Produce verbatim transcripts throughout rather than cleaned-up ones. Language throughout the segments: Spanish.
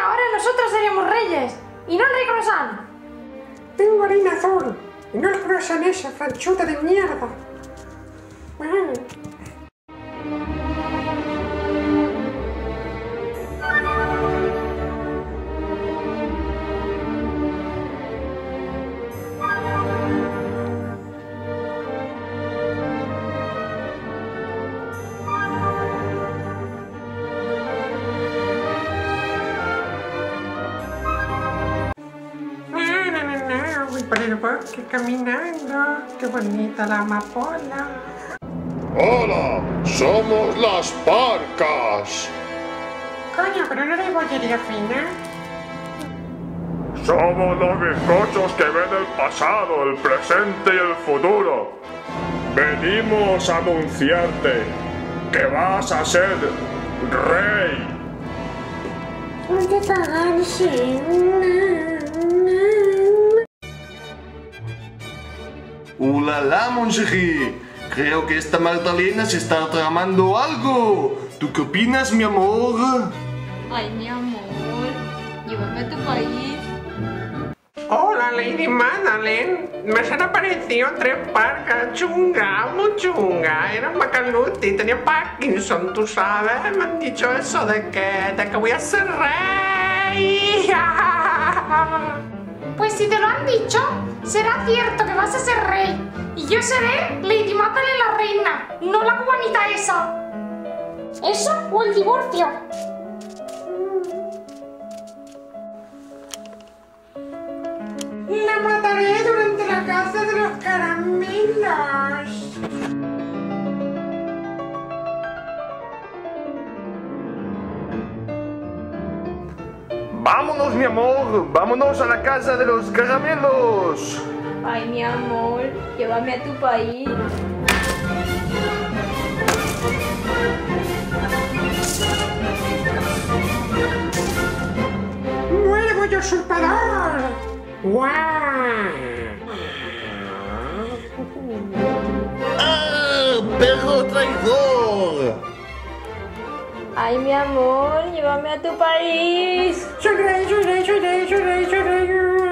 ahora nosotros seremos reyes y no el rey croissant. Tengo harina azul y no el croissant esa franchuta de mierda. Ah. Por el bosque caminando, qué bonita la amapola. ¡Hola! ¡Somos las Parcas! Coño, pero no hay bollería fina. Somos los bizcochos que ven el pasado, el presente y el futuro. Venimos a anunciarte que vas a ser rey. ¿Dónde cagarse? ¡Ulala, Monchegui! Creo que esta Magdalena se está tramando algo. ¿Tú qué opinas, mi amor? Ay, mi amor, llévame a tu país. Hola, Lady Magdalene. Me han aparecido tres parcas chungas, muy chungas. Eran Macaluti, tenía Parkinson, tú sabes. Me han dicho eso de que, de que voy a ser rey. Pues si te lo han dicho, será cierto que vas a ser rey. Y yo seré Lady Magdalene la reina, no la cubanita esa. ¿Eso o el divorcio? La mataré durante la caza de los caramelos. ¡Vámonos, mi amor! ¡Vámonos a la casa de los caramelos! Ay, mi amor, llévame a tu país. ¡Muere, bollo usurpador! ¡Guau! ¡Ah! ¡Perro traidor! Ay, mi amor, llévame a tu país. ¡Soy rey, soy rey, soy rey, soy rey, soy rey!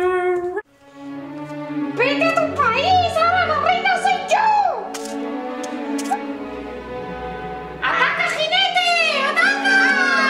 ¡Vete a tu país! ¡Ahora la reina soy yo! ¡Ataca, jinete! ¡Ataca!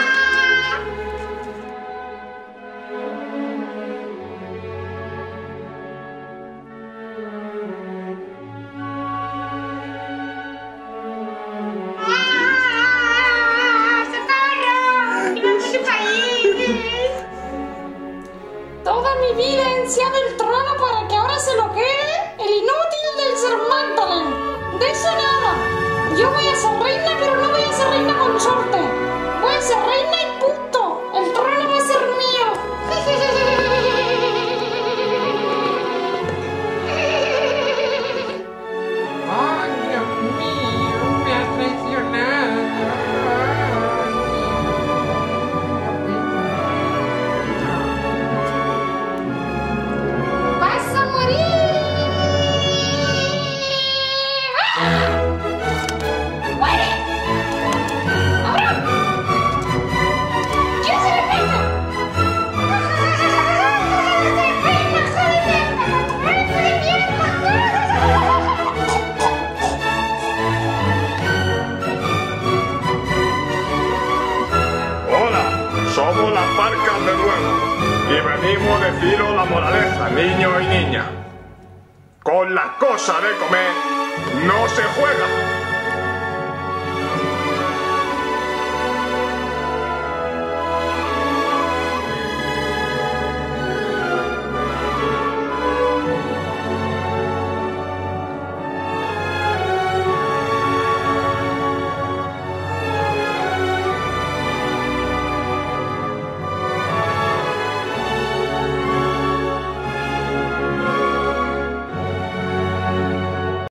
¡Ah! ¡Socorro! ¡Llévame a tu país! Toda mi vida he ansiado el trono para que ahora se lo quede el inútil del Ser Magdalene. De eso nada. Yo voy a ser reina, pero no voy a ser reina consorte. Voy a ser reina y punto. El trono va a ser mío. ¡Ay, Dios mío! ¡Me has traicionado! ¡Vas a morir! ¡Ah! ¡Muere! ¡Ahora! ¡Quiero ser reina! ¡Soy reina, hijo de mierda! ¡Hijo de mierda! ¡Hola! Somos las Parcas de nuevo y venimos a deciros la moraleja, niños y niñas. Con la cosa de comer no se juega.